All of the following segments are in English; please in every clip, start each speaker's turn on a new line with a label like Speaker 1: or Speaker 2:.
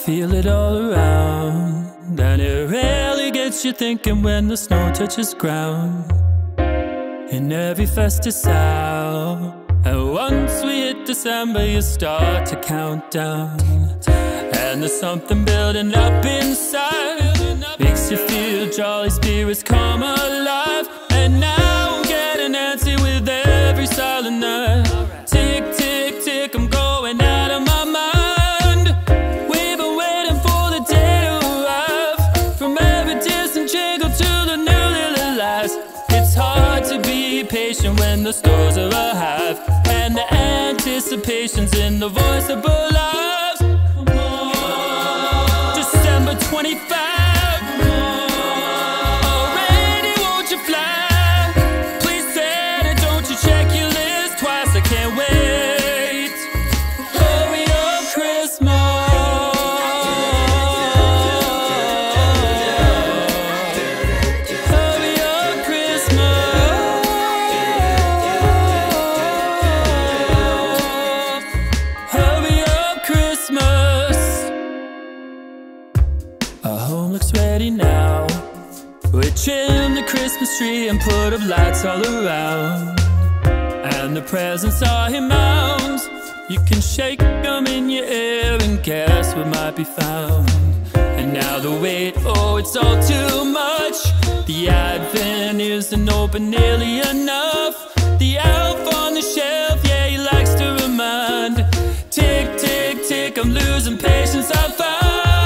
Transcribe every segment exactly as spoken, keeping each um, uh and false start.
Speaker 1: feel it all around, and it really gets you thinking when the snow touches ground in every festive south. And once we hit December, you start to count down, and there's something building up inside, makes you feel jolly, spirits come alive. And now I'm getting antsy with every silent night. Tick, tick, tick, I'm going out of my mind. We've been waiting for the day to arrive, from every distant jingle to the new little lights. It's hard to be patient when the stores are alive, and the anticipation's in the voice of our lives. December twenty-fifth, our home looks ready now. We trim the Christmas tree and put up lights all around, and the presents are in mounds. You can shake them in your ear and guess what might be found. And now the wait, oh, it's all too much. The Advent isn't open nearly enough. The elf on the shelf, yeah, he likes to remind. Tick, tick, tick, I'm losing patience, I find.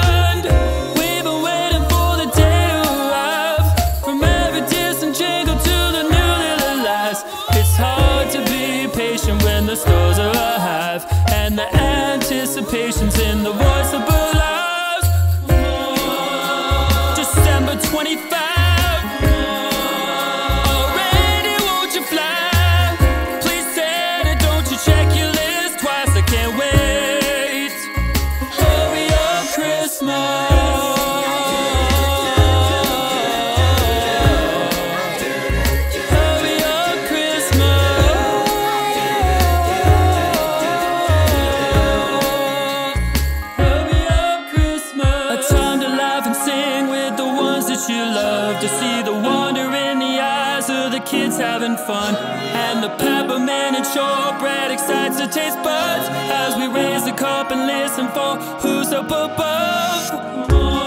Speaker 1: When the stores are alive, and the anticipation's in the voice of our lives. December twenty-fifth, already won't you fly? Please Santa, don't you check your list twice, I can't wait. Hurry up, Christmas. You love to see the wonder in the eyes of the kids having fun, and the peppermint and shortbread excites the taste buds as we raise the cup and listen for who's up above.